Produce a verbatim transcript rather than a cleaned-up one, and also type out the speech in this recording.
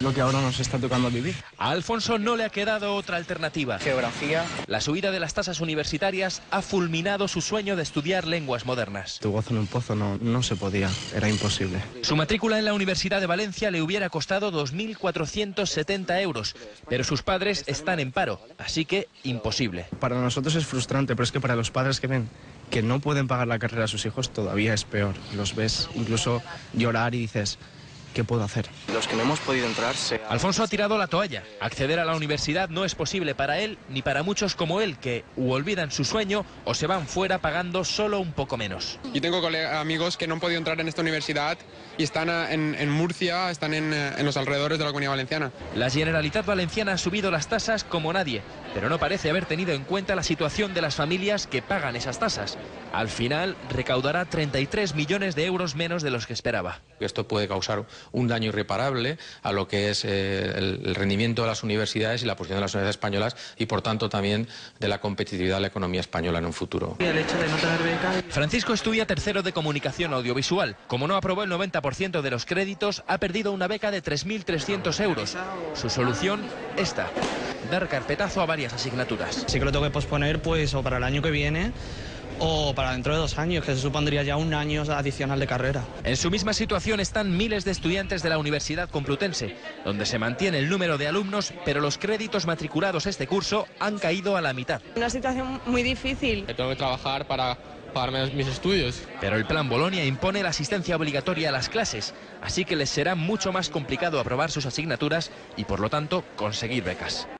lo que ahora nos está tocando vivir. A Alfonso no le ha quedado otra alternativa. Geografía. La subida de las tasas universitarias ha fulminado su sueño de estudiar lenguas modernas. Tu gozo en un pozo no, no se podía, era imposible. Su matrícula en la Universidad de Valencia le hubiera costado dos mil cuatrocientos setenta euros, pero sus padres están en paro, así que imposible. Para nosotros es frustrante, pero es que para los padres que ven que no pueden pagar la carrera a sus hijos todavía es peor. Los ves incluso llorar y dices, ¿qué puedo hacer? Los que no hemos podido entrar se... Alfonso ha tirado la toalla. Acceder a la universidad no es posible para él ni para muchos como él que u olvidan su sueño o se van fuera pagando solo un poco menos. Yo tengo colegas, amigos que no han podido entrar en esta universidad y están en, en Murcia, están en, en los alrededores de la Comunidad Valenciana. La Generalitat Valenciana ha subido las tasas como nadie, pero no parece haber tenido en cuenta la situación de las familias que pagan esas tasas. Al final recaudará treinta y tres millones de euros menos de los que esperaba. Esto puede causar un daño irreparable a lo que es eh, el, el rendimiento de las universidades y la posición de las universidades españolas y, por tanto, también de la competitividad de la economía española en un futuro. El hecho de no tener beca... Francisco estudia tercero de comunicación audiovisual. Como no aprobó el noventa por ciento de los créditos, ha perdido una beca de tres mil trescientos euros. Su solución, esta: dar carpetazo a varias asignaturas. Sí que lo tengo que posponer, pues, o para el año que viene o para dentro de dos años, que se supondría ya un año adicional de carrera. En su misma situación están miles de estudiantes de la Universidad Complutense, donde se mantiene el número de alumnos, pero los créditos matriculados este curso han caído a la mitad. Una situación muy difícil. Tengo que trabajar para pagarme mis estudios. Pero el Plan Bolonia impone la asistencia obligatoria a las clases, así que les será mucho más complicado aprobar sus asignaturas y, por lo tanto, conseguir becas.